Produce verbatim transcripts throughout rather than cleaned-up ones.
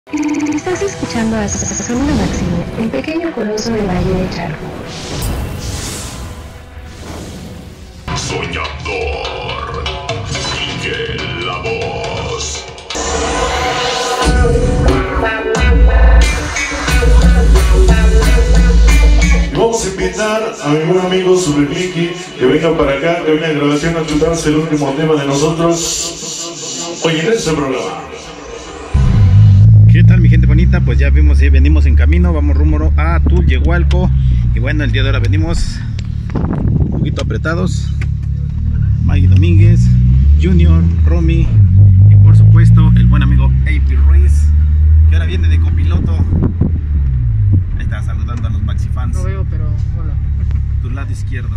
Estás escuchando a Sonido Máximo, un pequeño coloso del Valle de Chalco. Soñador, Quique la voz. Vamos a invitar a mi buen amigo Sublimiqui que venga para acá, que venga a grabación a chutarse el último tema de nosotros. Oye, en este programa. ¿Qué tal, mi gente bonita? Pues ya vimos, eh, venimos en camino, vamos rumbo a Tulyehualco. Y bueno, el día de ahora venimos un poquito apretados. Maggie Domínguez, Junior, Romy y por supuesto el buen amigo A P Ruiz, que ahora viene de copiloto. Ahí está saludando a los Maxi fans. No veo, pero hola. Tu lado izquierdo.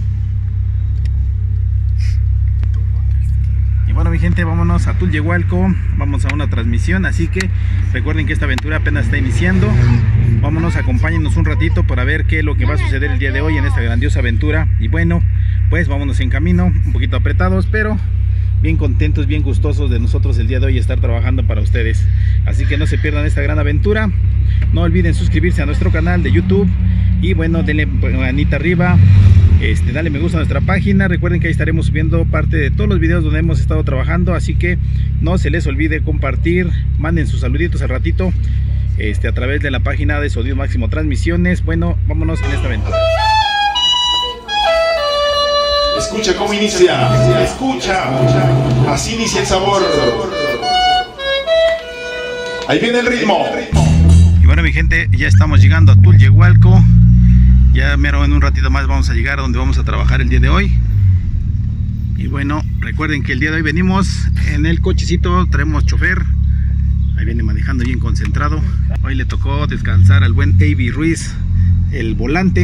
Y bueno, mi gente, vámonos a Tulyehualco, vamos a una transmisión, así que recuerden que esta aventura apenas está iniciando. Vámonos, acompáñenos un ratito para ver qué es lo que va a suceder el día de hoy en esta grandiosa aventura. Y bueno, pues vámonos en camino, un poquito apretados, pero bien contentos, bien gustosos de nosotros el día de hoy estar trabajando para ustedes. Así que no se pierdan esta gran aventura, no olviden suscribirse a nuestro canal de YouTube y bueno, denle manita arriba. Este, dale me gusta a nuestra página, recuerden que ahí estaremos subiendo parte de todos los videos donde hemos estado trabajando, así que no se les olvide compartir, manden sus saluditos al ratito este, a través de la página de Sonido Máximo Transmisiones. Bueno, vámonos en esta aventura. Escucha cómo inicia, escucha, así inicia el sabor. Ahí viene el ritmo. Y bueno, mi gente, ya estamos llegando a Tulyehualco. Ya mero en un ratito más vamos a llegar a donde vamos a trabajar el día de hoy. Y bueno, recuerden que el día de hoy venimos en el cochecito, traemos chofer. Ahí viene manejando bien concentrado. Hoy le tocó descansar al buen A P Ruiz el volante.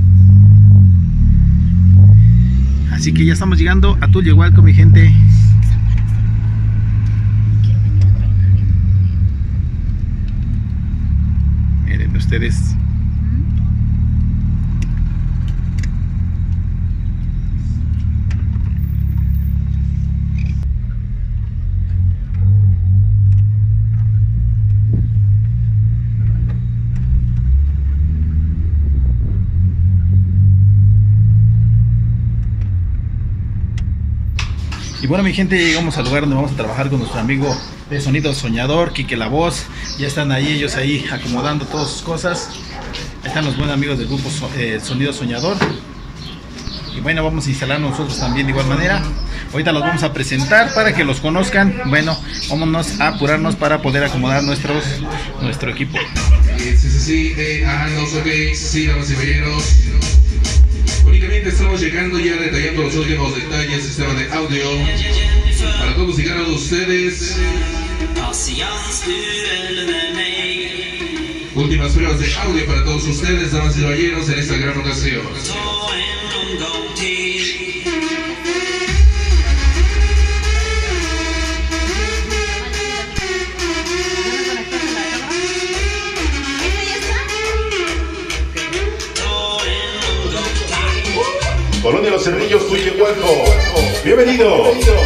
Así que ya estamos llegando a Tulyehualco, mi gente. Miren ustedes. Y bueno, mi gente, llegamos al lugar donde vamos a trabajar con nuestro amigo de Sonido Soñador, Quique la voz. Ya están ahí ellos ahí acomodando todas sus cosas. Ahí están los buenos amigos del grupo eh, Sonido Soñador. Y bueno, vamos a instalar nosotros también de igual manera. Ahorita los vamos a presentar para que los conozcan. Bueno, vámonos a apurarnos para poder acomodar nuestros, nuestro equipo. Sí, sí, sí, eh, ah, no, ok, sí, damas y caballeros. Únicamente estamos llegando ya detallando los últimos detalles, sistema de audio para todos y cada uno de ustedes. Últimas pruebas de audio para todos ustedes, damas y caballeros, en esta gran ocasión. Colonia Los Cerrillos, Tulyehualco. Bienvenido.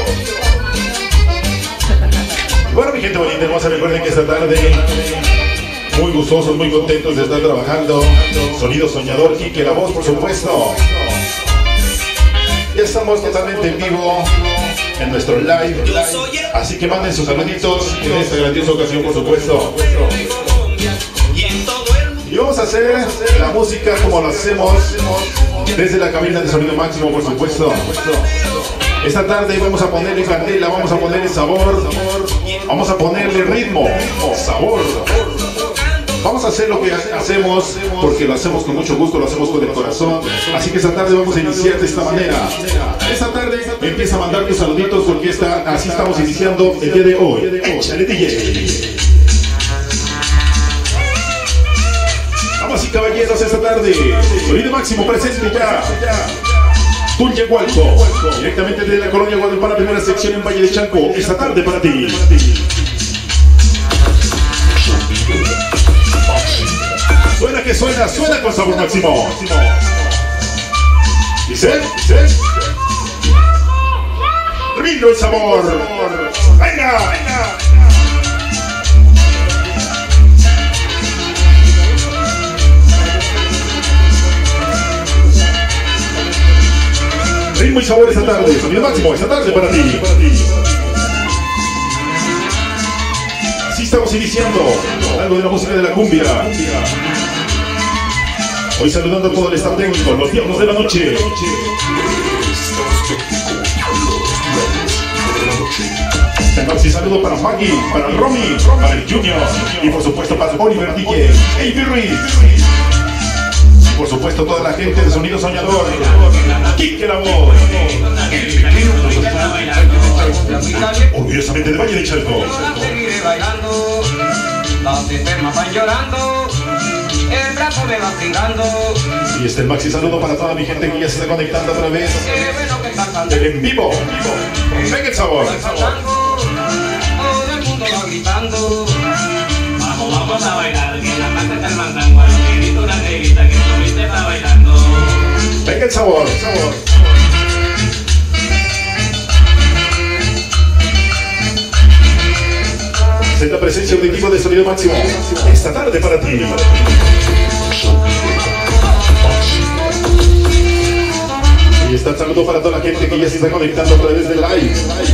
Bueno, mi gente bonita hermosa, recuerden que esta tarde muy gustosos, muy contentos de estar trabajando. Sonido Soñador, Quique la voz, por supuesto. Ya estamos totalmente en vivo en nuestro live, así que manden sus saluditos en esta grandiosa ocasión, por supuesto. Y vamos a hacer la música como lo hacemos desde la cabina de Sonido Máximo, por supuesto. Esta tarde vamos a ponerle candela, vamos a ponerle sabor, vamos a ponerle ritmo, sabor. Vamos a hacer lo que hacemos porque lo hacemos con mucho gusto, lo hacemos con el corazón. Así que esta tarde vamos a iniciar de esta manera. Esta tarde empieza a mandar tus saluditos porque esta, así estamos iniciando el día de hoy. Échale, D J. Damas y caballeros, esta tarde Sonido Máximo presente ya Tulyehualco, directamente desde la colonia Guadalupana, primera sección en Valle de Chalco. Esta tarde para ti. Suena que suena, suena con sabor máximo. Dice, dice. Rindo el sabor. Venga, venga. y sabor esta tarde. Sonido máximo esta tarde para ti. Así estamos iniciando algo de la música de la cumbia. Hoy saludando a todo el staff técnico, los diablos de la noche. Y saludo para Maggie, para Romy, para el Junior y por supuesto para Oliver D J, Avi Ruiz. Y por supuesto toda la gente de Sonido Soñador, Kike la voz. Orgullosamente de Valle de Chalco. Los sistemas van llorando, el brazo me va tirando. Y este el maxi saludo para toda mi gente que ya se está conectando a través del en vivo. Venga el sabor. Todo el mundo va gritando. Vamos, vamos a bailar, que en la parte está el mandango. A los tiritos, una negrita que estuviste está bailando. Venga el sabor. Es la presencia auditiva de Sonido Máximo esta tarde para ti. Y está el saludo para toda la gente que ya se está conectando a través del live.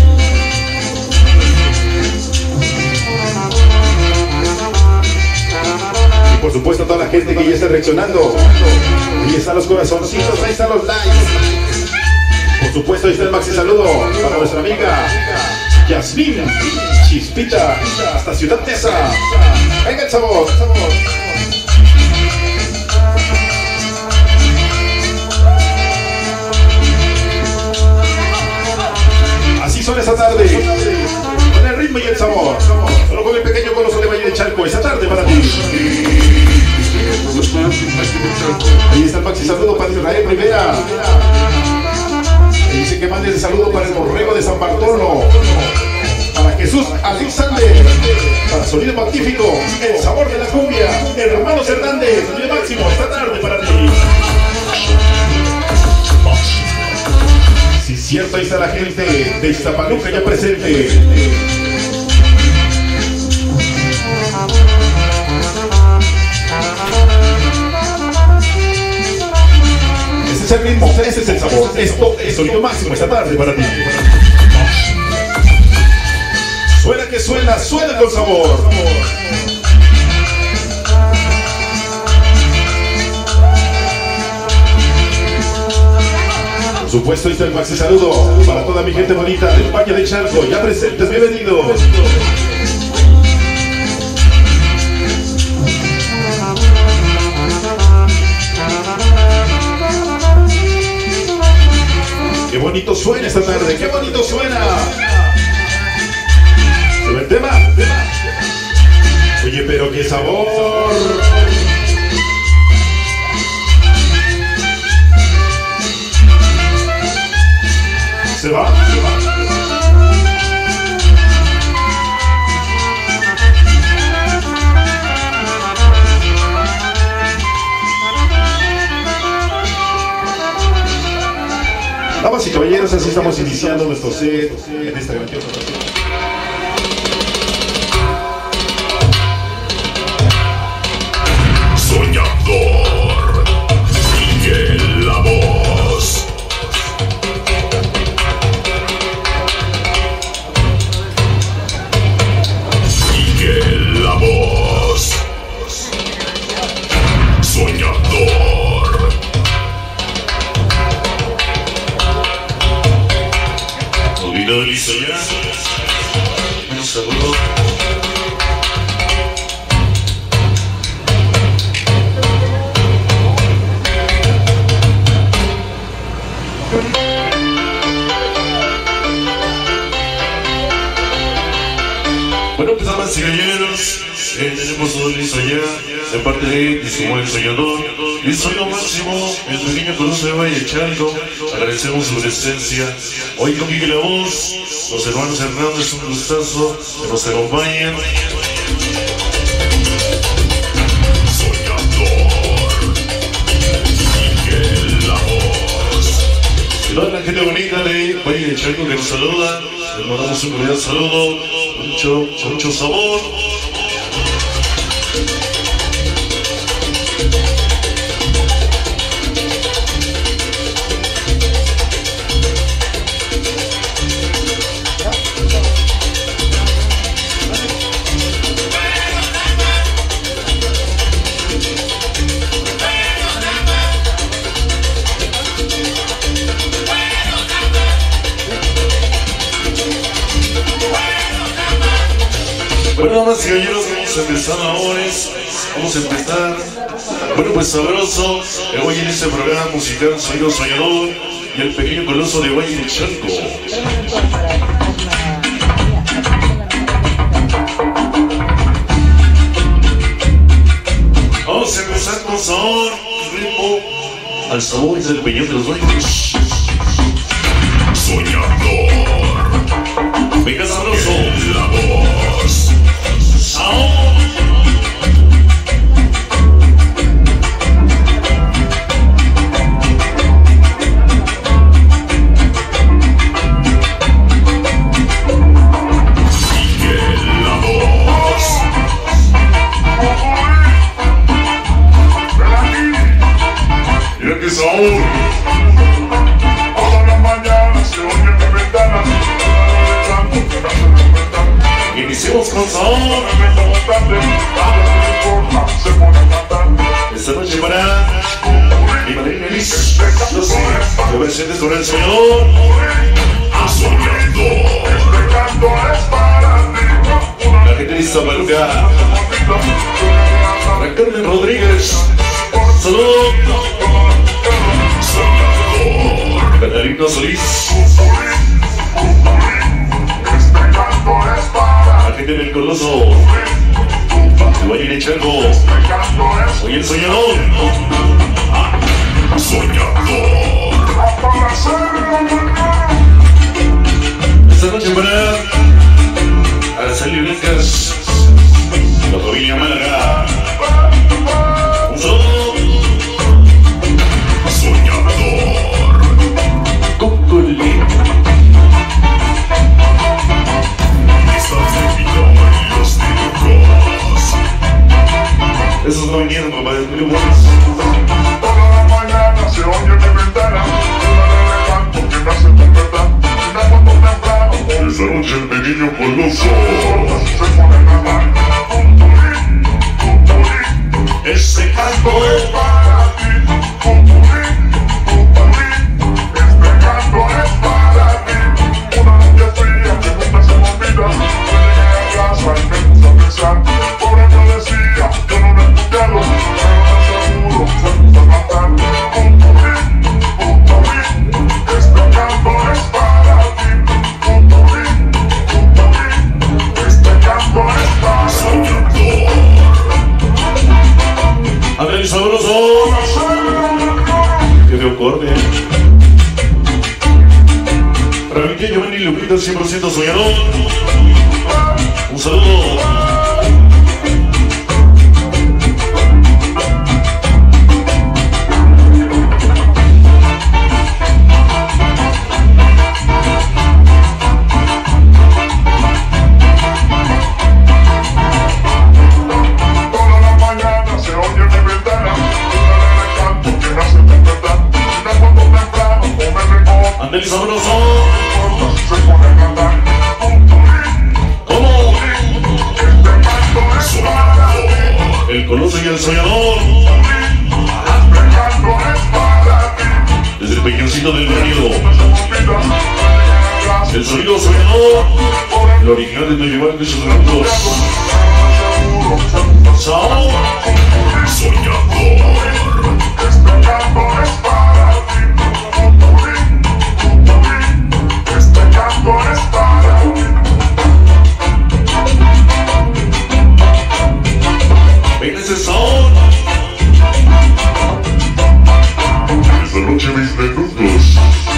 Y por supuesto toda la gente que ya está reaccionando. Ahí están los corazoncitos, ahí están los likes. Por supuesto ahí está el maxi saludo para nuestra amiga Yasmín Chispita, hasta Ciudad Tesa. Venga el sabor. Así son esta tarde, con el ritmo y el sabor. Solo con el pequeño coloso de Valle de Chalco, esta tarde para ti. Ahí está el maxi saludo para Israel Rivera. Y dice que mande el saludo para el borrego de San Bartolo. Para Jesús Alexander, para Sonido Magnífico, el sabor de la cumbia, Hermanos Hernández, Sonido Máximo, esta tarde para ti. Si es cierto, ahí está la gente de Iztapaluca ya presente. Ese es el ritmo, ese es el sabor, esto es Sonido Máximo, esta tarde para ti. Suena que suena, suena con sabor. Por supuesto, ahí está el maxi saludo para toda mi gente bonita del Valle de Chalco. Ya presentes, bienvenidos. Qué bonito suena esta tarde, qué bonito suena. El tema. Oye, pero qué sabor. Se va, se va. Damas y caballeros, así estamos iniciando nuestro set en esta grandiosa ocasión. Soñador, Miguel la voz. Miguel la voz. Soñador. Olvidó el soñar. Un saludo. Bueno, pues damas y caballeros, eh, tenemos todo listo ya, de parte de Samuel Soñador, y Sonido Máximo, el pequeño coloso de Valle de Chalco. Agradecemos su presencia. Hoy con Miguel la voz, los hermanos Hernández, un gustazo que nos acompañen. Soñador, Miguel la voz. Y toda la gente bonita de Valle de Chalco que nos saluda, les mandamos un cordial saludo, mucho, mucho sabor. damas y caballeros, vamos a empezar ahora. Vamos a empezar. Bueno, pues sabroso. Eh, hoy en este programa musical Sonido Soñador y el pequeño coloso de Valle de Chalco. Vamos a empezar con sabor, ritmo, al sabor del peñón de los bailes. Soñador. Venga sabroso. La voz. Sabor. Saúl. Todas las mañanas se oye en mi ventana. Iniciamos con sabor. Esta noche para mi madrina Liz. Yo sé, te presentes con el Soñador. A Soñador. La gente lista para lugar. Para Carmen Rodríguez. Salud. Catarina Solís. La gente del Coloso. De Valle de Chalco. Hoy el Soñador. Soñador. Esta noche para Araceli Blancas. La familia Málaga. Un saludo. Soñador. Cocoli. Estás de los dibujos. Esos no vinieron, papá, de Julio Morris. Toda la mañana se oye en mi ventana. Una canto que me hace despertar. Me acuerdo temprano. Esa noche el pequeño coloso se pone a cantar. Ese canto Es para ti. Este canto es para ti. Una noche fría que nunca se me olvida. Yo llegué a casa y me puse a pensar. Pobre yo decía, yo no lo he escuchado, pero te aseguro, se puso a cantar. Este canto es para ti. Este canto es para ti. Soñador. Abre el sabroso. Que me acorde. Para mi tía Giovanni Lupita, cien por ciento soñador. Un saludo. Todas las mañanas se oye en mi ventana. Un canto que me hace despertar. Me acuerdo temprano, come rico. Ande el sabroso. Se pone a cantar. ¿Cómo? Este canto es para ti. El Coloso y el Soñador. Este canto es para ti. Desde el peñoncito del barrio. No se me olvida. El sonido soñador. El original de Toyibán de sus grupos. Sao. Soñador. Este canto es para ti. Este canto es para ti. Ven ese son. Esta noche mis nenucos.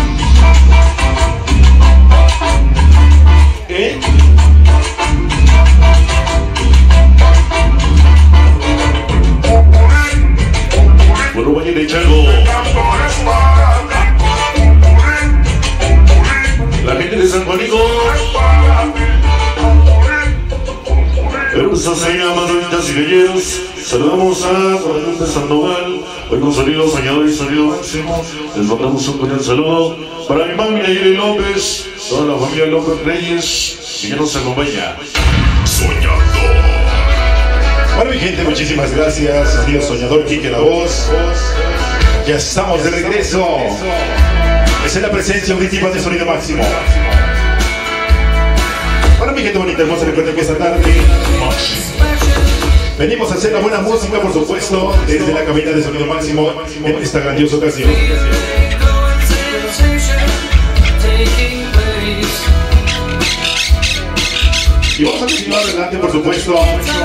¿Eh? Bueno, Valle de Chalco. La gente de San Juanico. Hermosas damas, bonitas y belleros. Saludamos a Guadalupe Sandoval. Hoy con sonido soñador y sonido máximo. Les mandamos un cordial saludo para mi mami Nayeli López, toda la familia López Reyes, y que nos acompaña. Soñador. Bueno, mi gente, muchísimas gracias. Adiós, Soñador, Quique la voz. Ya estamos de regreso. Esa es la presencia auditiva de Sonido Máximo. Para mi gente bonita, hermosa, recuerden que esta tarde venimos a hacer la buena música, por supuesto, desde la cabina de Sonido Máximo en esta grandiosa ocasión. Y vamos a continuar adelante, por supuesto.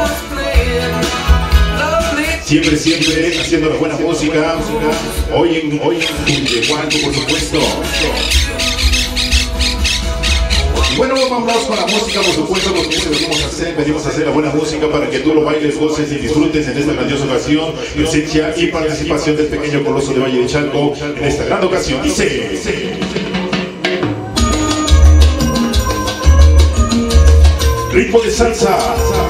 Siempre, siempre haciendo la buena música. Hoy en, hoy en Tunyehualco, por supuesto. Y bueno, vamos con la música, por supuesto, porque eso venimos a hacer. Venimos a hacer la buena música para que tú lo bailes, goces y disfrutes en esta grandiosa ocasión. Presencia y participación del pequeño coloso de Valle de Chalco en esta gran ocasión. Dice... dice ritmo de salsa.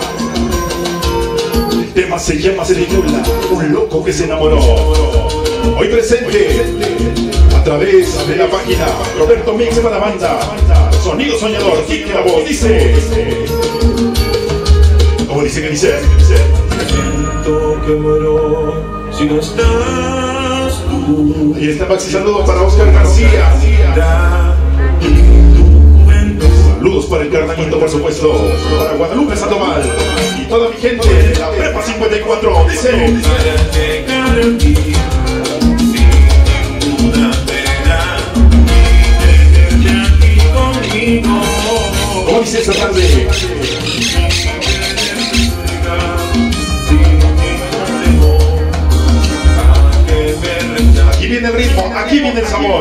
El tema se llama, se titula Un loco que se enamoró. Hoy presente a través de la página Roberto Mix para la banda Sonido Soñador. Tique la voz, dice. ¿Cómo dice que dice? Siento que muero si no estás tú. Ahí está Maxi, saludo para Oscar García. Saludos para el carnalito, por supuesto, para Guadalupe Sandoval y toda mi gente de la Prepa cincuenta y cuatro. Dice: ¿cómo dice esta tarde? Aquí viene el ritmo, aquí viene el sabor.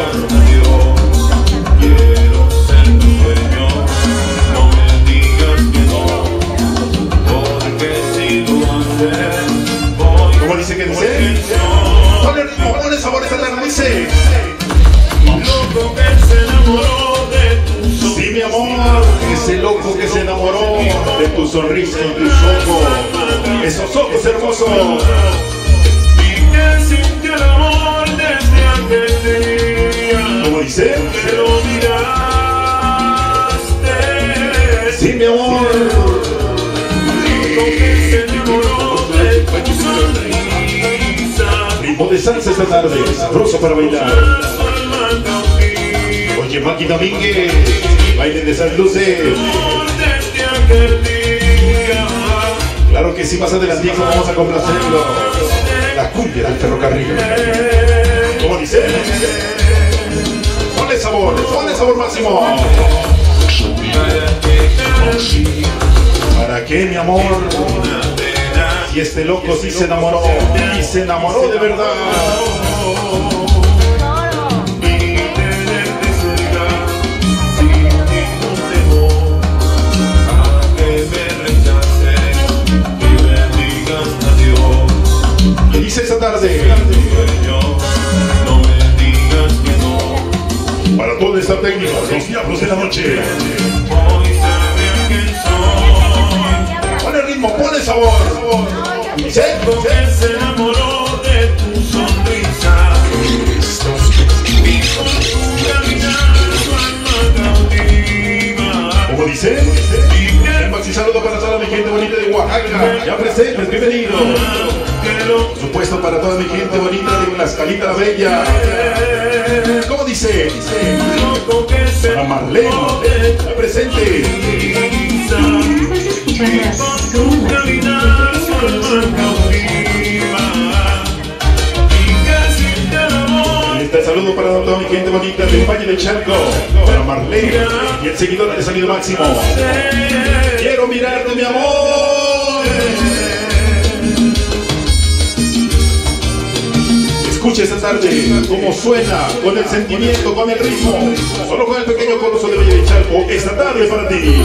¿Cómo dice que dice? Ponle el ritmo, ponle el sabor esta tarde, dice. Loco que se enamoró de tu sonrisa. Sí, mi amor, ese loco que se enamoró de tu sonrisa y tus ojos, esos ojos hermosos. Y que sintió el amor desde aquel día. ¿Cómo dice? Que lo miraste. Sí, mi amor. Loco que se enamoró de tu sonrisa. Ritmo de salsa esta tarde, sabroso para bailar. Oye, Maki Domínguez, bailen de esas luces. Claro que sí, más adelante vamos a complacerlo. La cumbia del ferrocarril. ¿Cómo dice? Ponle sabor, ponle sabor máximo. ¿Para qué, mi amor? Si este loco sí se enamoró, y se enamoró de verdad. ¿Qué dice esta tarde? No me digas que no. Para todo esta técnica, los diablos de la noche. Hoy sabré quién soy. Pon el ritmo, pon el sabor. ¿Dice? Que se enamoró de tu sonrisa. ¿Cómo dice? Un maxi saludo para toda mi gente bonita de Oaxaca. Ya presentes, bienvenidos. Por supuesto para toda mi gente bonita de Tlaxcalita la Bella. ¿Cómo dice? Para Marlene, ya presente. Este saludo para toda mi gente bonita del Valle de Chalco, para Marlene y el seguidor de Sonido Máximo. Quiero mirarte, mi amor. Escucha esta tarde cómo suena, con el sentimiento, con el ritmo, solo con el pequeño coloso de Valle de Chalco, esta tarde para ti.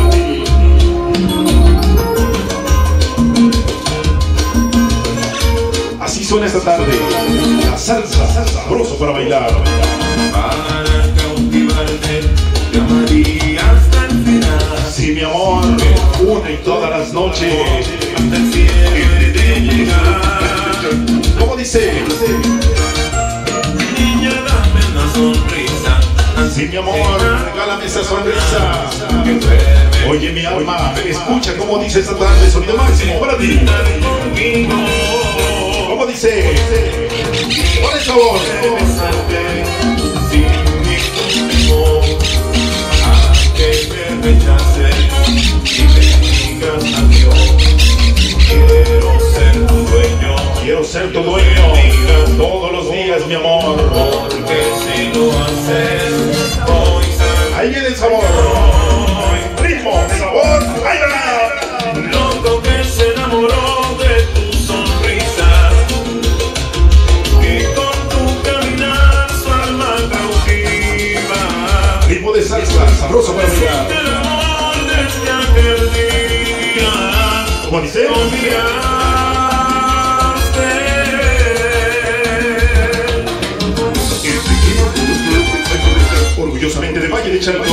Así suena esta tarde, la salsa, sabroso para bailar. Para cautivarte, te amaría hasta el final. Sí, mi amor, una y todas las noches. Hasta el cielo de llegar. ¿Cómo dice? Niña, dame una sonrisa. Sí, mi amor, regálame esa sonrisa. Oye, mi alma, escucha cómo dice esta tarde, Sonido Máximo para ti. ¿Cómo dice? Pon el sabor. Sin mi conmigo, a que me rechace. ser tu dueño todos los días, mi amor. Porque si lo haces, hoy sabes. Ahí viene el sabor. Ritmo, sabor, ahí va. Loco que se enamoró de tu sonrisa, que con tu caminar su alma cautiva. Ritmo de salsa, sabroso para bailar. El amor desde aquel día. ¿Cómo dice? Orgullosamente de Valle de Chalco.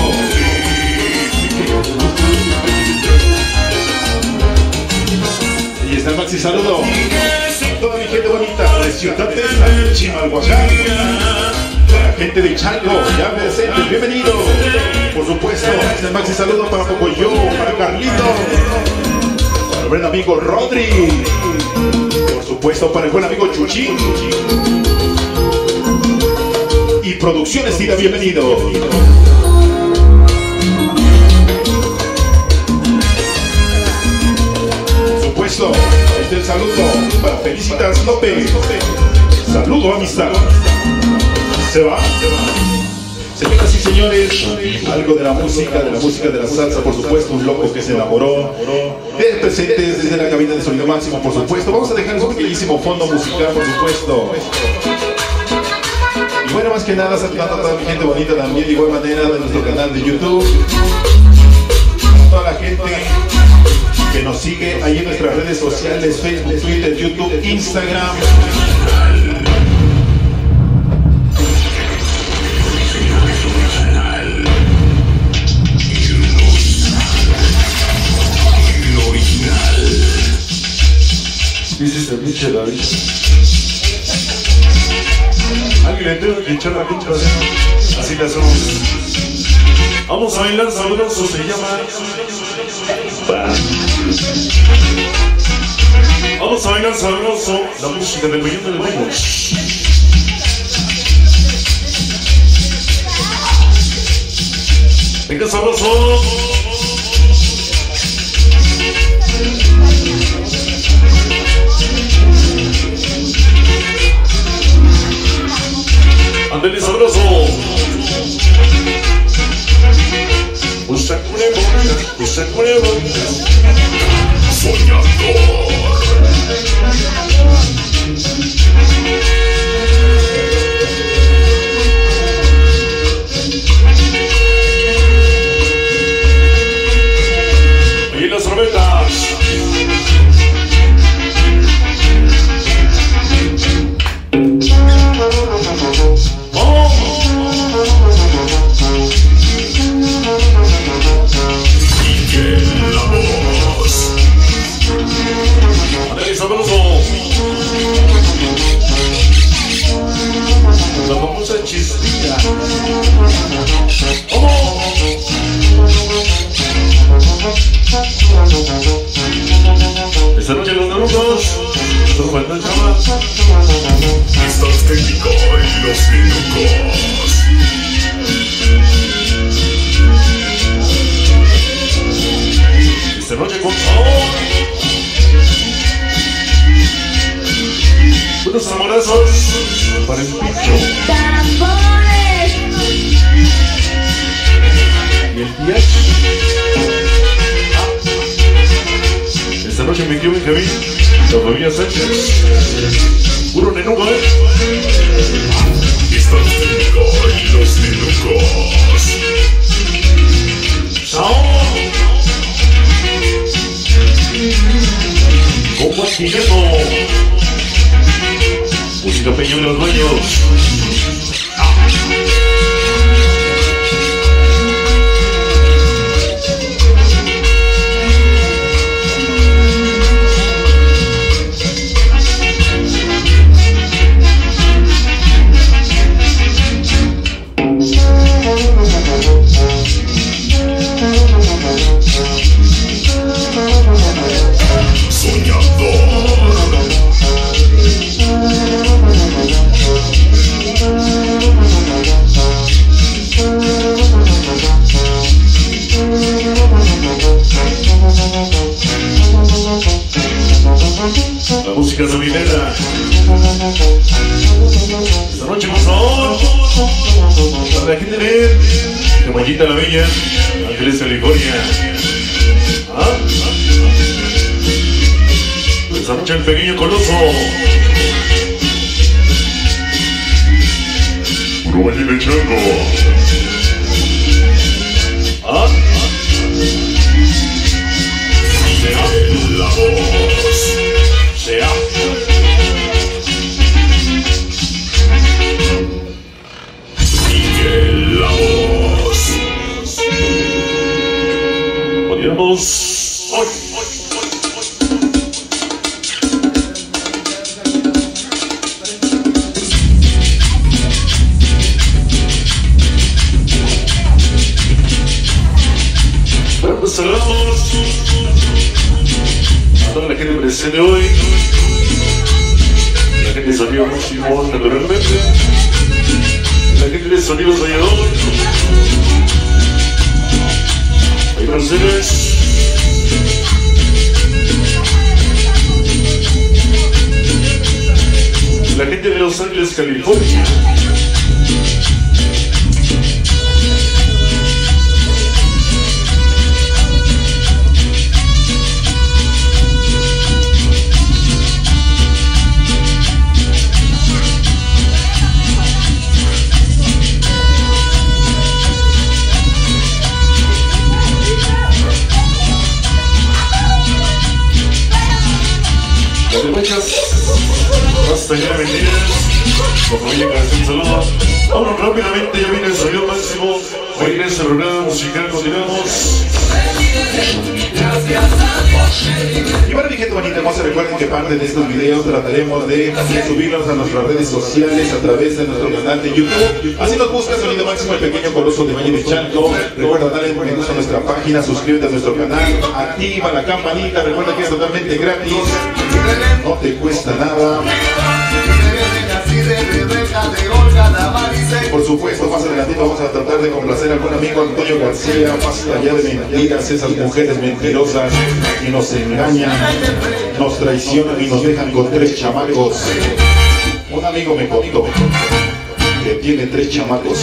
Y está el Maxi saludo. Toda mi gente bonita de Ciudad Tesla, Chimalhuacán. La gente de Chalco, ya presentes, bienvenidos. Por supuesto, está el Maxi saludo para Pocoyo, para Carlito, para el buen amigo Rodri. Por supuesto, para el buen amigo Chuchín. Y Producciones Tira, bienvenido. Por supuesto, este es el saludo para Felicitas López. Saludo, amistad. Se va. Señoras y señores, algo de la música, de la música de la salsa, por supuesto, un loco que se enamoró. De presentes desde la cabina de sonido máximo, por supuesto. Vamos a dejar un pequeñísimo fondo musical, por supuesto. Y bueno, más que nada, saludando a toda mi gente bonita también, de igual manera, de nuestro canal de YouTube. A toda la gente que nos sigue ahí en nuestras redes sociales, Facebook, Twitter, YouTube, Instagram. Dice esta pinche David. Alguien le tengo que echar la pinche así. Así la hacemos. Vamos a bailar sabroso, se llama. Vamos a bailar sabroso, la música del millón de demonios. Venga sabroso. Ándale sabroso. Usa cuervo, usa cuervo. Soñador. Oye las trompetas. La famosa chispita. ¡Vamos! Esta noche los narutos son faltan chamas. Estás técnico y los minutos. Esta noche con sabor. Unos amorazos para el pincho. ¡Tambores! Y el día. Ah. Esta noche me quedo en Javín, la familia Sánchez. Puro nenuco, ¿eh? Están y los nenucos. ¡Sao! Como Aquileno. Música Peña en los baños. Soñador. La música sonidera. Esta noche, por favor, para la gente de Camallita la Bella, Ángeles, California. ¿Ah? Esta noche el pequeño coloso. Puro Valle de Chango. ¿Ah? Sea la voz. Sea. Sigue la voz. Podríamos hoy. Bueno, pues saludamos a toda la gente presente hoy. La gente de Sonido Máximo, naturalmente. La gente de Sonido Soñador. Hay Mercedes. La gente de Los Ángeles, California. Las demachas, hasta ya mentiras, con familia que un saludo. Vámonos rápidamente, ya viene el sonido máximo. Hoy en este programa musical continuamos. Y bueno, mi gente bonita hermosa, recuerden que parte de estos videos trataremos de subirlos a nuestras redes sociales a través de nuestro canal de YouTube. Así nos busca Sonido Máximo, el pequeño coloso de Valle de Chango. Recuerda darle me gusta a nuestra página, suscríbete a nuestro canal, activa la campanita, recuerda que es totalmente gratis, no te cuesta nada. Por supuesto, más adelante vamos a tratar de complacer al buen amigo Antonio García, más allá de mentiras, esas mujeres mentirosas que nos engañan, nos traicionan y nos dejan con tres chamacos. Un amigo me contó que tiene tres chamacos.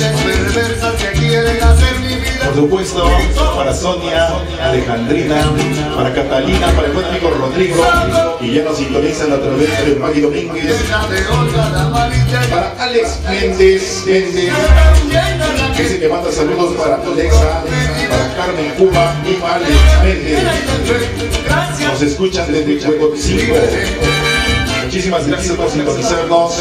Por supuesto, para Sonia, Alejandrina, para Catalina, para el buen amigo Rodrigo, y ya nos sintonizan a través de Maggie Domínguez, para Alex Méndez, Méndez, que se le manda saludos para Alexa, para Carmen Cuba y Alex Méndez. Nos escuchan desde Juego cinco. Muchísimas gracias por sintonizarnos.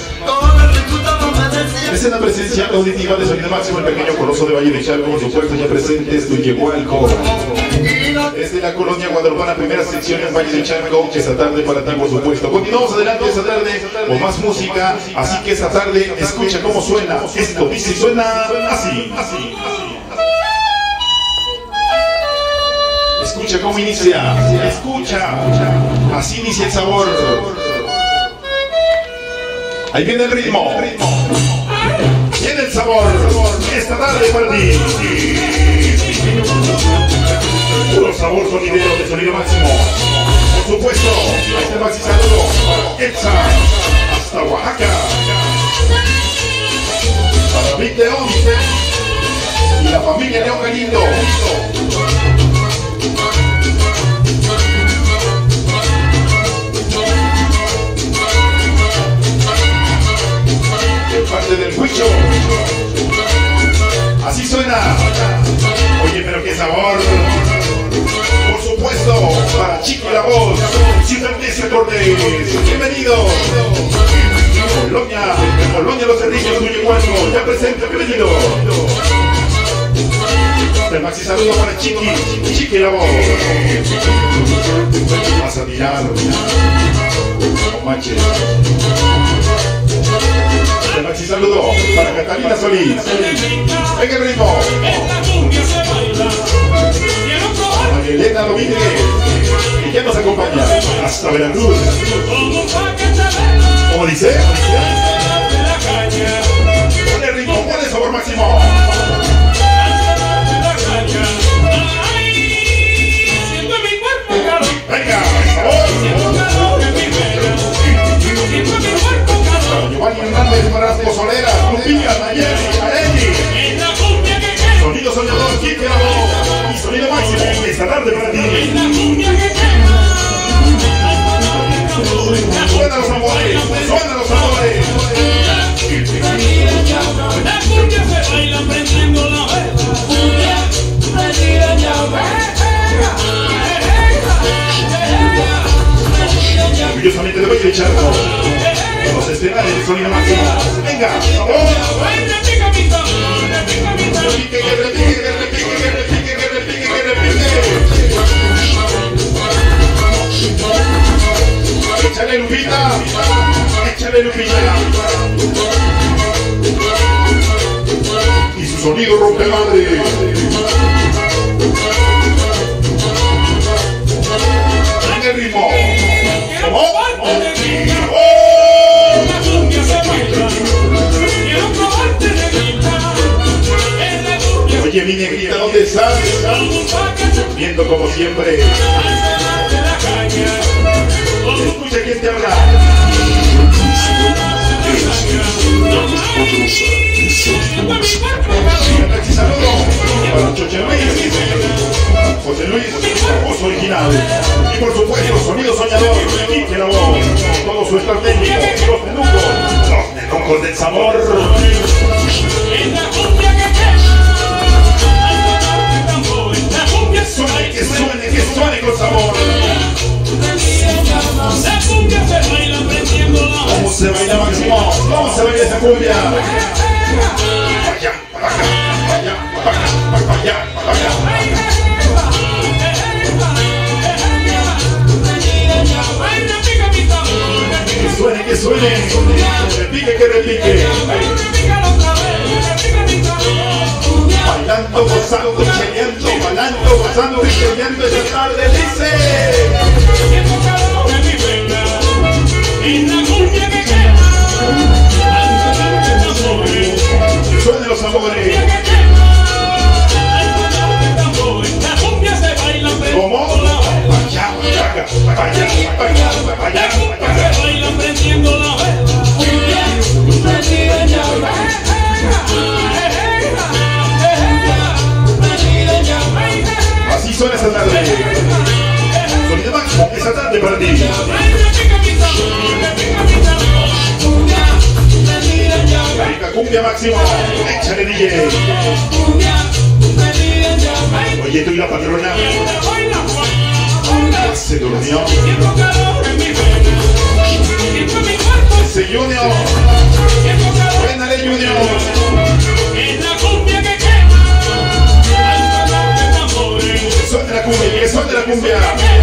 Es la presencia auditiva de Sonido Máximo, el pequeño coloso de Valle de Chango, por supuesto ya presentes Tuyehualco. Es de la colonia guadalupana, primera sección en Valle de Chango, esta tarde para ti, por supuesto. Continuamos adelante esta tarde con más música, así que esta tarde escucha cómo suena esto, dice, suena así, así, así. Escucha cómo inicia, escucha, así inicia el sabor. Ahí viene el ritmo, viene el sabor, esta tarde para ti. Puro sabor sonidero de Sonido Máximo. Por supuesto, este maxi saludo para Elsa, hasta Oaxaca. Para Vic León y la familia León Galindo. Parte del Huicho. Así suena. Oye, pero qué sabor. Por supuesto, para Chiqui la voz, Ciudad de Cortés. Bienvenido. Colonia, Colonia Los Cerrillos, Tuyehualco, ya presente, bienvenido. El maxi saludo para Chiqui, Chiqui la voz. Vas a mirar. No manches. El maxi saludo para Catalina Solís. Venga el ritmo. Para Elena Domínguez, que ya nos acompaña hasta Veracruz. ¿Cómo dice? Pon el ritmo, pon el sabor máximo. Venga, el sabor. Suena los amores, suena los amores. La cumbia se baila prendiendo la vela. Orgullosamente de Valle de Charco. Los estelares del sonido máximo. Venga, vamos. Repique, que repique, que repique, que repique, que repique, que repique. Échale Lupita, échale Lupita. Y su sonido rompe madre. En el ritmo. ¿Cómo? Oye, mi negrita, ¿dónde estás? Viendo como siempre. Escucha quién te habla. Saludo para Choche Luis, José Luis, voz original. Y por supuesto, sonido soñador, y que la voz, todo su staff técnico, los nenucos, los nenucos del sabor. Que suene, que suene con sabor. ¿Cómo se baila Máximo? ¿Cómo se baila esa cumbia? Vaya, vaya, vaya, vaya, vaya, vaya. Que suene, que suene. Que repique, que repique. Bailando, gozando, cheleando, bailando, gozando, cheleando esta tarde, dice. Suenan los amores. ¿Cómo? Vaya, vaya, vaya, vaya, vaya, vaya. Así suena esta tarde. Sonido máximo, esta tarde para ti. Rica cumbia Máximo, échale D J. Oye, tú y la patrona se durmió. Ese Junior, buénale Junior. Suelta la cumbia, que suelte la cumbia.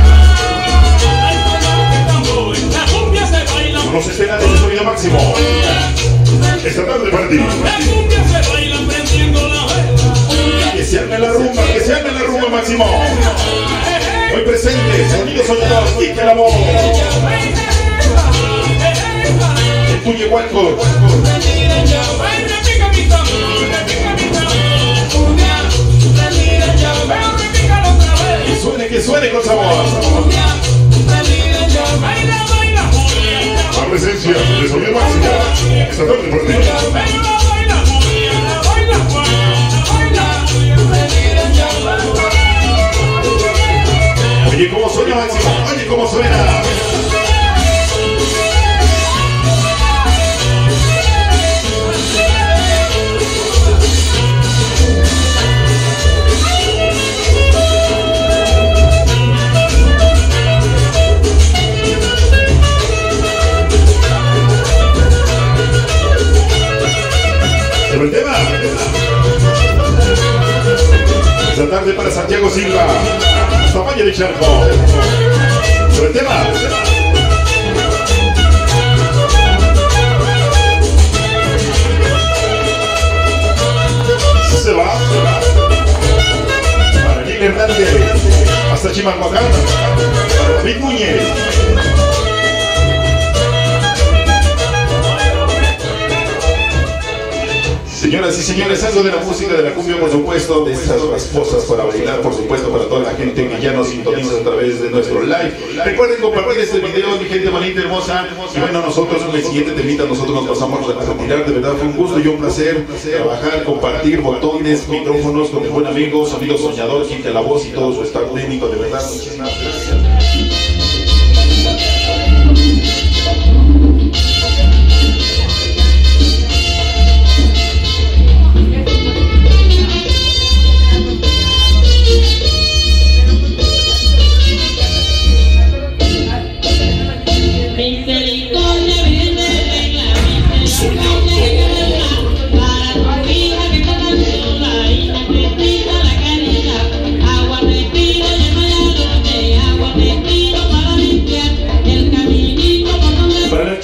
Los estelares de sonido máximo. Esta tarde para ti. Que se arme la rumba, que se arme la rumba Máximo. Hoy presente, sonido soñador, y que la voz. El tuyo Hualco. Que suene, que suene con sabor. La presencia de sonido máximo. Esta tarde para ti. Oye, cómo suena Máximo, oye, cómo suena. Pero el tema. Esta tarde para Santiago Silva. Hasta Valle de Charco. Sobre el tema. Se va. Para Lili Hernández. Hasta Chimalhuacán. Para David Núñez. Señoras y señores, algo de la música de la cumbia, por supuesto, de estas rasposas para bailar, por supuesto, para toda la gente que ya nos sintoniza a través de nuestro live. Recuerden compartir este video, mi gente bonita, hermosa. Y bueno, nosotros en el siguiente temita, nosotros nos pasamos a retirar. De verdad, fue un gusto y un placer trabajar, compartir botones, micrófonos con el buen amigo, sonido soñador, quien la voz y todo su staff técnico. De verdad, muchísimas gracias.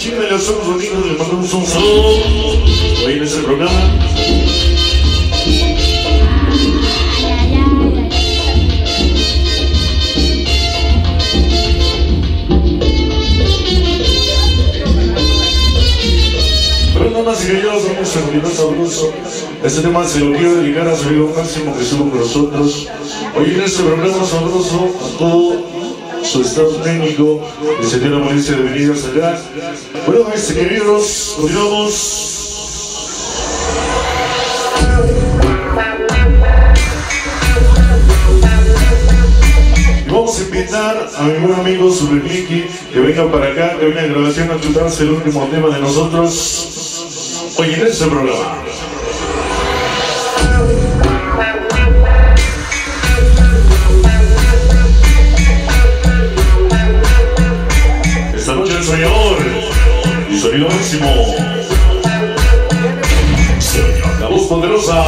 chica de los ojos bonitos, le mandamos un saludo hoy en este programa. Pero nada más y callados, vamos a terminar sabroso. Este tema se lo quiero dedicar a su amigo Máximo que estuvo con nosotros hoy en este programa sabroso, a todo su estado técnico, que se tiene la molestia de venir hasta acá. Bueno, este queridos, continuamos. Y vamos a invitar a mi buen amigo Super Mickey que venga para acá, que venga a grabación a chutarse el último tema de nosotros hoy en este programa. Esta noche el soñador y sonido máximo, la voz poderosa.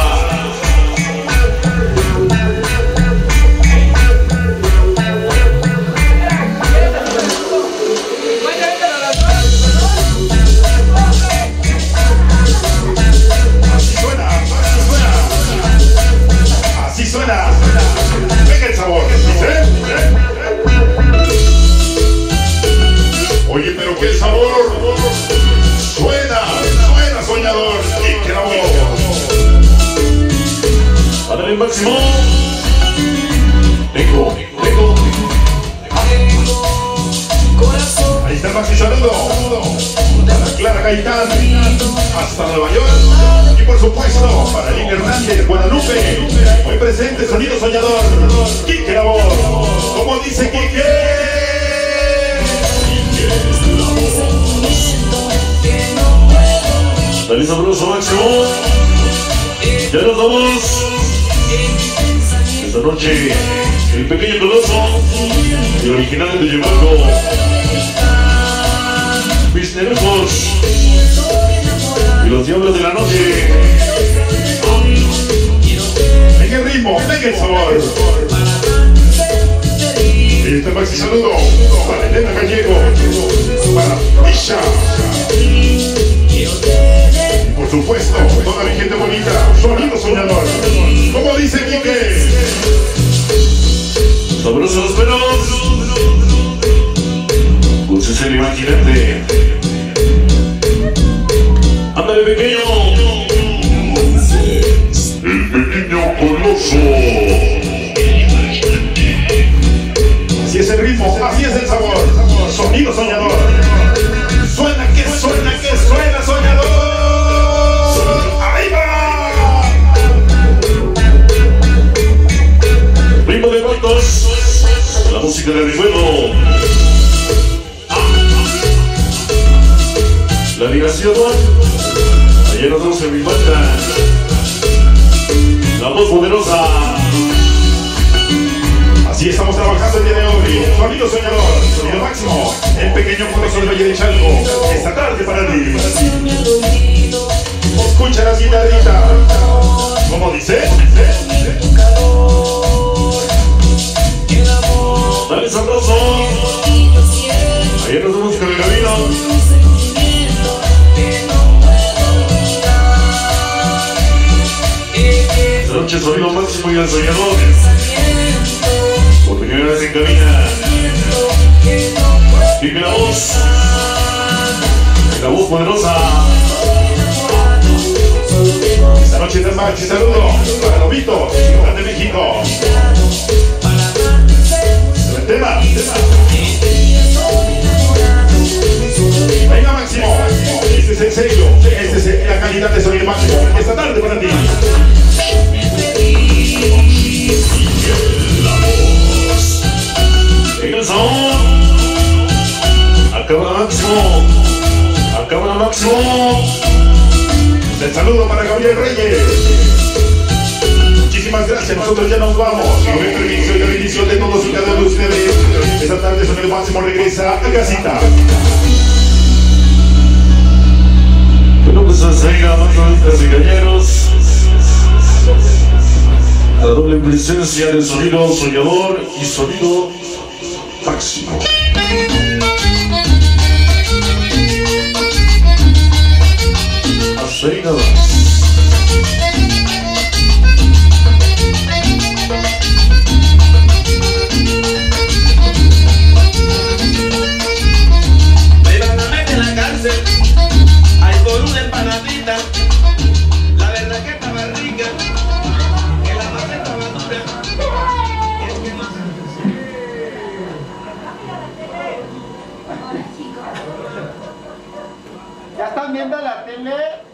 Oye, pero qué sabor. Suena, suena soñador. Y qué amor. Padre Máximo. Eco, eco. Ahí está el Maxi, saludo. Para Clara Gaitán, hasta Nueva York. Y por supuesto, para Lili Hernández, Guadalupe. Hoy presente, sonido soñador. Quique la voz. ¿Cómo dice Quique? Dale sabroso Máximo. Ya nos vamos. Esta noche el pequeño coloso, el original de Yemalco, Bisnerejos y los diablos de la noche. Venga el ritmo, venga el sabor. Y este Maxi saludo para Elena Gallego, para Misha. Por supuesto, toda mi gente bonita, sonido soñador. ¿Cómo dice Quique? Sabrosos los pelos. Dulces el imaginante. Ándale pequeño. El pequeño coloso. Así es el ritmo, así es el sabor. Sonido soñador. Suena que suena que suena soñador. Ahí va. Ritmo de Marcos. La música de Rivuelo. La diversión. Ayer nos vemos en mi banda. La voz poderosa. Así estamos trabajando el día de hoy. Sonido soñador, sonido máximo. El pequeño coloso del Valle de Chalco. Esta tarde para ti. Escucha la guitarrita. ¿Cómo dice? Dale sabroso. Ayer nos vemos con el camino. Esta noche sonido máximo y el soñador. Por primera vez en cabina. Dime la voz. La voz poderosa. Esta noche de Maxi, saludo para Lobito, Ciudad de México. El tema. Venga Máximo, este es el sello, este es la calidad de sonido máximo. Esta tarde para ti. Venga el sabor. Acaba Máximo. Acaba Máximo. El saludo para Gabriel Reyes. Muchísimas gracias, nosotros ya nos vamos. Con el permiso y la bendición de todos y cada uno de ustedes. Esta tarde Sonido Máximo regresa a casita. Bueno, pues hasta ahí, amantes y galleros. La doble presencia de sonido soñador y sonido máximo. viendo la tele?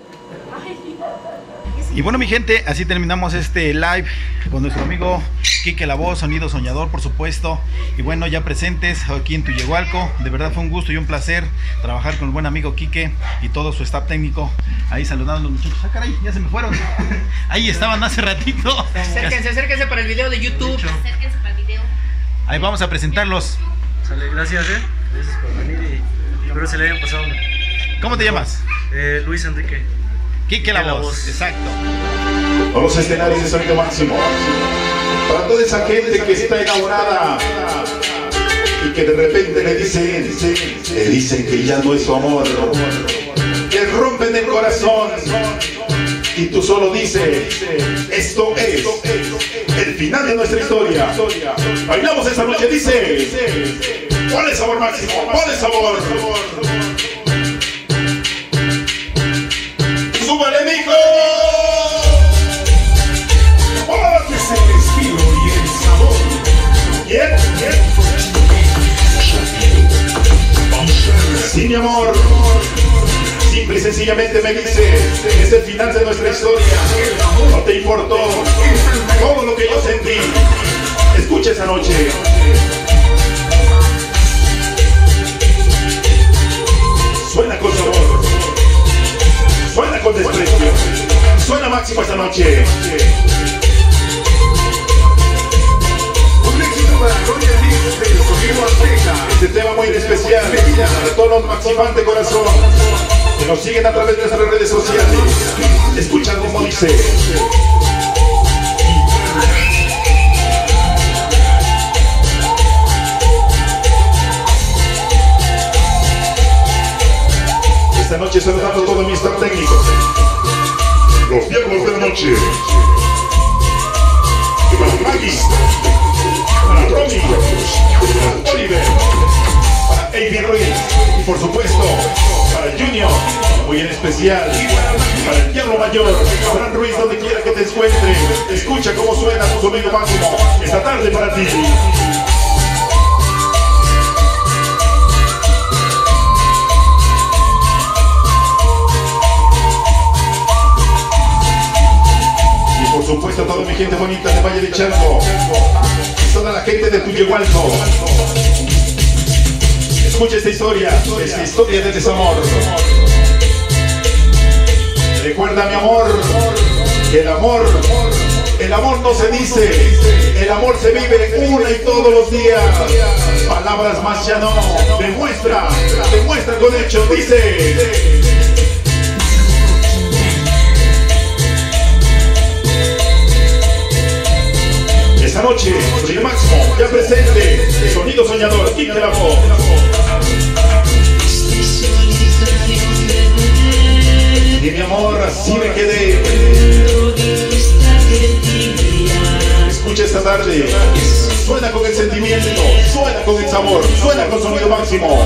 Y bueno, mi gente, así terminamos este live con nuestro amigo Quique La Voz, Sonido Soñador, por supuesto. Y bueno, ya presentes aquí en Tullehualco. De verdad fue un gusto y un placer trabajar con el buen amigo Quique y todo su staff técnico. Ahí saludando a los muchachos. Ah, caray, ya se me fueron. Ahí estaban hace ratito. Acérquense, acérquense para el video de YouTube. Acérquense para el video. Ahí vamos a presentarlos. Sale, gracias, eh. Gracias por venir y espero se le hayan pasado. ¿Cómo te llamas? Eh, Luis Enrique. Quique La Voz, exacto. Todos los escenarios de Sonido Máximo. Para toda esa gente que está enamorada y que de repente le dicen, le dicen que ya no es su amor, que rompen el corazón y tú solo dices, esto es el final de nuestra historia. Bailamos esta noche, dice, ponle sabor Máximo, ponle sabor. ¡Súbale, mijo! ¡Póngase el estilo y el sabor! ¿Quién? ¿Quién? Sí, mi amor. Simple y sencillamente me dice, es el final de nuestra historia. No te importó todo lo que yo sentí. Escucha esa noche. Suena con sabor. Suena con desprecio. Suena Máximo esta noche. Un éxito para Gloria Liz del Sonido Azteca. Este tema muy especial para todos los Maxifantes de corazón que nos siguen a través de nuestras redes sociales. Escucha como dice. Esta noche saludando todo mi staff técnico. Los diablos de la noche. Para Maggie, para Romy, para Oliver, para A B Ruiz y por supuesto para Junior, muy en especial para el Diablo Mayor, Fran Ruiz, donde quiera que te encuentres. Escucha cómo suena tu Sonido Máximo esta tarde para ti. Por supuesto, toda mi gente bonita de Valle de Chalco, toda la gente de Tullehualco. Escucha esta historia, esta historia de desamor. Recuerda, mi amor, que el amor, el amor no se dice, el amor se vive una y todos los días. Palabras más ya no, demuestra, demuestra con hechos, dice. Esta noche, Sonido Máximo, ya presente, Sonido Soñador, Quique La Voz. Y mi amor, así me quedé. Escucha esta tarde, suena con el sentimiento, suena con el sabor, suena con Sonido Máximo.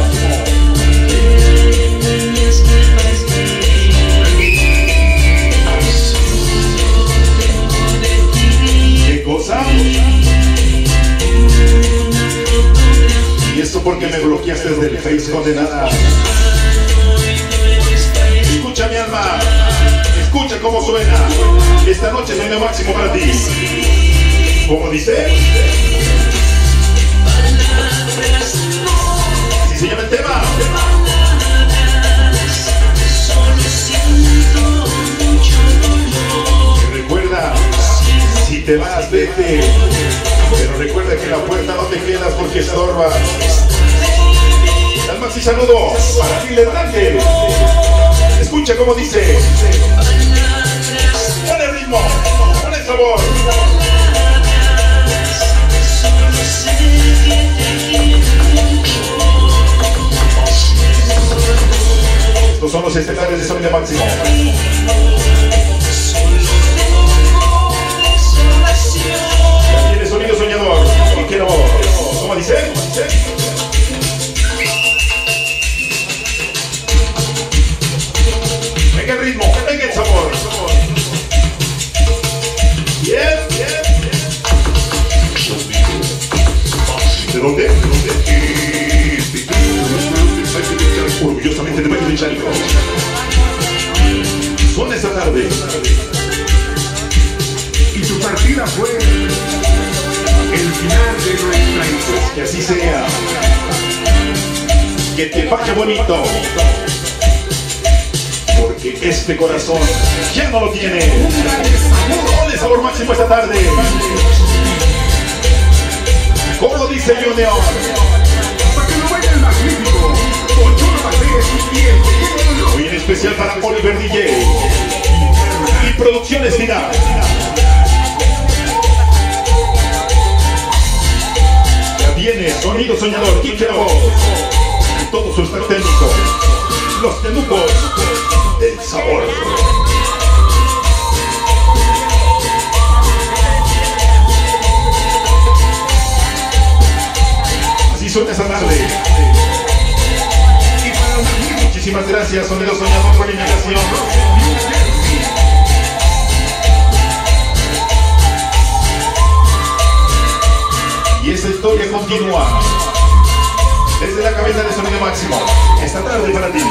¿Qué cosa? Y esto porque me bloqueaste desde el Face, condenada. Escucha mi alma, escucha cómo suena. Esta noche es Sonido Máximo para ti. ¿Cómo dice? ¿Sí se llama el tema? Y recuerda, si te vas, vete. Pero recuerda que en la puerta no te quedas porque estorba. Al Maxi saludo para Gil Hernández. Escucha cómo dice. Pone ritmo, pone sabor. Estos son los estelares de Sonido Máximo. También el Sonido Soñador. Quique La Voz. ¿Cómo dice? Venga el ritmo, venga el sabor. Bien, bien, bien. ¿De dónde? ¿De dónde? Orgullosamente de Valle de Chalco. Que así sea. Que te vaya bonito. Porque este corazón ya no lo tiene. Ponle sabor máximo esta tarde. Como dice Junior. Muy en especial para Oliver D J y Producciones Final. Ya viene Sonido Soñador, Quique la voz. Todo su staff técnico. Los tenucos del sabor. Así suena esa tarde. Muchísimas gracias, Sonido Soñador, por la invitación. Y esta historia continúa desde la cabina de Sonido Máximo. Esta tarde para ti.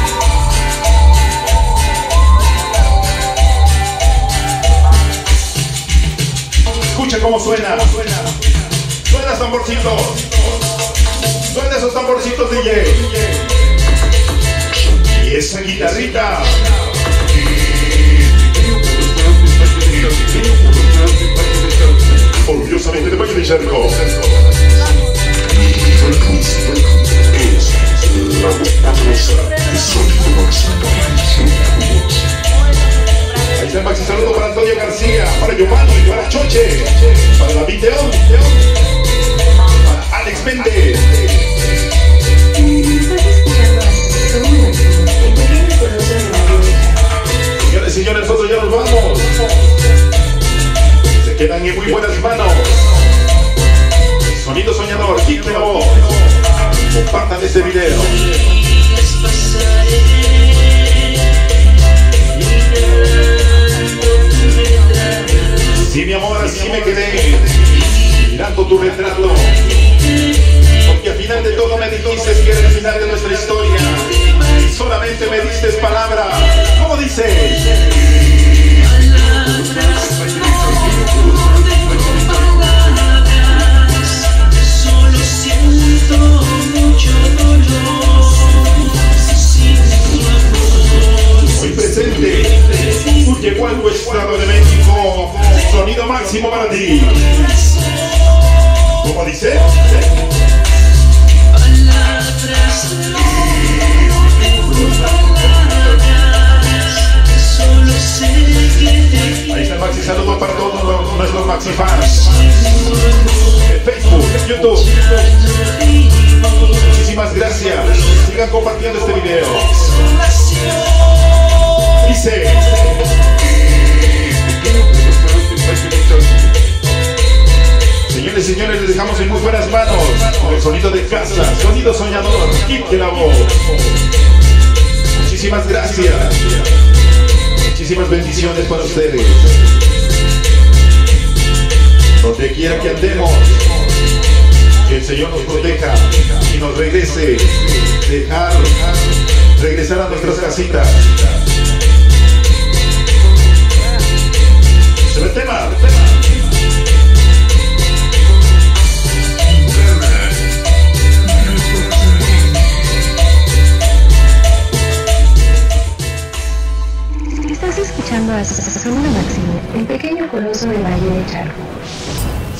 Escucha cómo suena. Suena tamborcitos. Suena esos tamborcitos D J. Y esa guitarrita. Orgullosamente de Valle de Charco. Es la poderosa de Sonido Máximo. Ahí está el maxi saludo para Antonio García, para Giovanni, para Choche, para la Videón, para Alex Méndez. Señores y señores, nosotros ya nos vamos. Se quedan en muy buenas manos. Sonido Soñador, Quique la voz. Compartan este video. Sí, mi amor, así me quedé mirando tu retrato. Porque al final de todo me dijiste que era el final de nuestra historia. Y solamente me diste palabra. ¿Cómo dice? Solo siento mucho dolor. Hoy presente, tú llegó al Estado de México. Sonido Máximo para ti. ¿Cómo dice? Ahí está el maxi saludo para todos los, nuestros maxi fans en Facebook, en YouTube. Muchísimas gracias. Sigan compartiendo este video. Dice. Señores y señores, les dejamos en muy buenas manos el sonido de casa, Sonido Soñador, Quique la voz. Muchísimas gracias. Muchísimas bendiciones para ustedes. Donde quiera que andemos, que el Señor nos proteja y nos regrese, dejar, regresar a nuestras casitas. Se ve el tema. Estás escuchando a Sonido Máximo, el pequeño coloso del Valle de Charco.